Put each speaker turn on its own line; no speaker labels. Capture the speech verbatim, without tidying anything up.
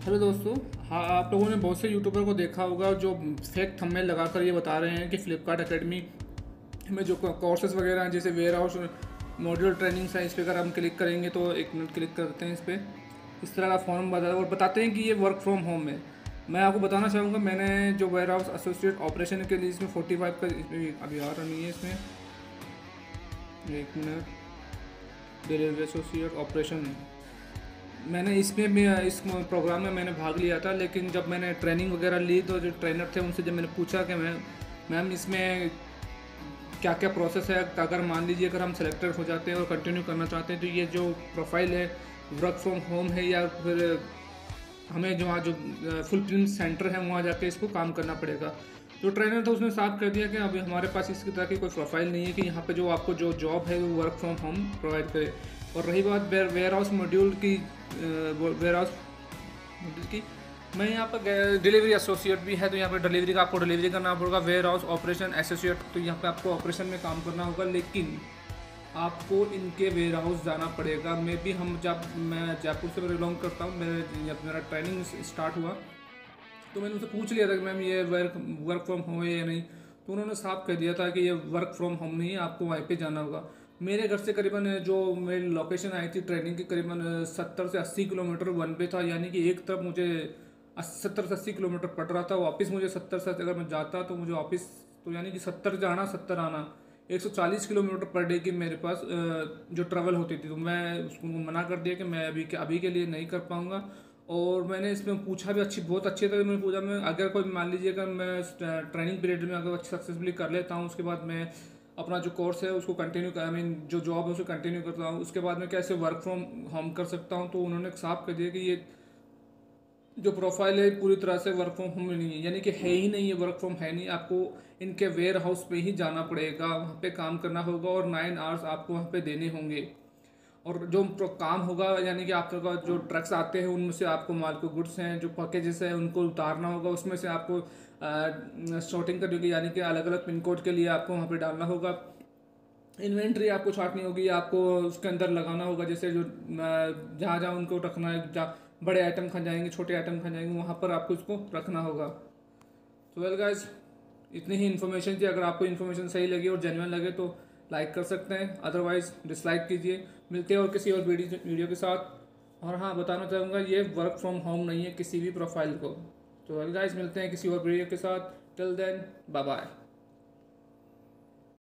Hello दोस्तों। हाँ, आप लोगों ने बहुत से यूट्यूबर को देखा होगा जो फेक थंबनेल लगाकर ये बता रहे हैं कि फ्लिपकार्ट एकेडमी में जो कोर्सेज वगैरह हैं, जैसे वेयर हाउस मॉड्यूल ट्रेनिंग्स हैं, इस पर अगर हम क्लिक करेंगे तो एक मिनट क्लिक करते हैं इस पर, इस तरह का फॉर्म बता और बताते हैं कि ये वर्क फ्रॉम होम है। मैं आपको बताना चाहूँगा, मैंने जो वेयर हाउस एसोसिएट ऑपरेशन के लिए इसमें फोर्टी फाइव का अभी आ रहा नहीं है, इसमें एक मिनट, डिलीवरी एसोसिएट ऑपरेशन मैंने इसमें भी इस प्रोग्राम में मैंने भाग लिया था। लेकिन जब मैंने ट्रेनिंग वगैरह ली तो जो ट्रेनर थे उनसे जब मैंने पूछा कि मैं मैम इसमें क्या क्या प्रोसेस है, अगर मान लीजिए अगर हम सेलेक्टेड हो जाते हैं और कंटिन्यू करना चाहते हैं तो ये जो प्रोफाइल है वर्क फ्रॉम होम है या फिर हमें जो वहाँ जो फुल प्रिंट सेंटर है वहाँ जाके इसको काम करना पड़ेगा। जो ट्रेनर था उसने साफ कर दिया कि अभी हमारे पास इस तरह की कोई प्रोफाइल नहीं है कि यहाँ पे जो आपको जो जॉब है वो वर्क फ्रॉम होम प्रोवाइड करे। और रही बात वेयर हाउस मॉड्यूल की, वेयर हाउस मॉड्यूल की, मैं यहाँ पर डिलीवरी एसोसिएट भी है तो यहाँ पर डिलीवरी का आपको डिलीवरी करना पड़ेगा। वेयर हाउस ऑपरेशन एसोसिएट तो यहाँ पे आपको ऑपरेशन में काम करना होगा, लेकिन आपको इनके वेयर हाउस जाना पड़ेगा। मैं भी हम जब मैं जयपुर से बिलोंग करता हूँ, मेरे जब मेरा ट्रेनिंग स्टार्ट हुआ तो मैंने उनसे पूछ लिया था कि मैम ये वर्क वर्क फ्रॉम होम है या नहीं, तो उन्होंने साफ कह दिया था कि ये वर्क फ्रॉम होम नहीं है, आपको वहीं पे जाना होगा। मेरे घर से करीबन जो मेरी लोकेशन आई थी ट्रेनिंग की, करीबन सत्तर से अस्सी किलोमीटर वन पे था, यानी कि एक तरफ मुझे सत्तर से अस्सी किलोमीटर पड़ रहा था, वापस मुझे सत्तर से अगर मैं जाता तो मुझे वापस तो यानी कि सत्तर जाना सत्तर आना, एक सौ चालीस किलोमीटर पर डे की मेरे पास जो ट्रैवल होती थी। तो मैं उसको मना कर दिया कि मैं अभी के अभी के लिए नहीं कर पाऊँगा। और मैंने इसमें पूछा भी अच्छी बहुत अच्छे तरह मैंने पूछा, मैं अगर कोई मान लीजिए अगर मैं ट्रेनिंग पीरियड में अगर सक्सेसफुली कर लेता हूँ, उसके बाद मैं अपना जो कोर्स है उसको कंटिन्यू कर आई मीन जो जॉब है उसको कंटिन्यू करता हूँ, उसके बाद मैं कैसे वर्क फ्रॉम होम कर सकता हूँ। तो उन्होंने साफ कर दिया कि ये जो प्रोफाइल है पूरी तरह से वर्क फ्रॉम होम नहीं है, यानी कि है ही नहीं, ये वर्क फ्रॉम है नहीं। आपको इनके वेयर हाउस पे ही जाना पड़ेगा, वहाँ पे काम करना होगा और नाइन आवर्स आपको वहाँ पे देने होंगे। और जो काम होगा यानी कि आपका जो ट्रक्स आते हैं उनमें से आपको माल को गुड्स हैं जो पैकेजेस हैं उनको उतारना होगा, उसमें से आपको शॉर्टिंग करनी होगी, यानी कि अलग अलग पिन कोड के लिए आपको वहाँ पे डालना होगा। इन्वेंट्री आपको छाटनी होगी, आपको उसके अंदर लगाना होगा, जैसे जो जहाँ जहाँ उनको रखना है, जहाँ बड़े आइटम खा जाएंगे छोटे आइटम खा जाएंगे वहाँ पर आपको उसको रखना होगा। तो वेल गाइस, इतनी ही इन्फॉर्मेशन थी। अगर आपको इन्फॉर्मेशन सही लगी और जेन्युइन लगे तो लाइक कर सकते हैं, अदरवाइज डिसलाइक कीजिए। मिलते हैं और किसी और वीडियो वीडियो के साथ। और हाँ, बताना चाहूँगा ये वर्क फ्रॉम होम नहीं है किसी भी प्रोफाइल को। तो वेल गाइस, मिलते हैं किसी और वीडियो के साथ। Till then bye bye.